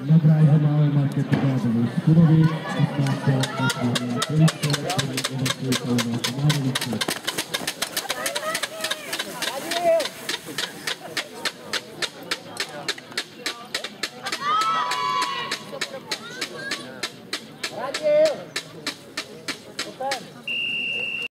Nabrájza máme marketingovou Skurovi, 15. na Políčko, který je na národnice.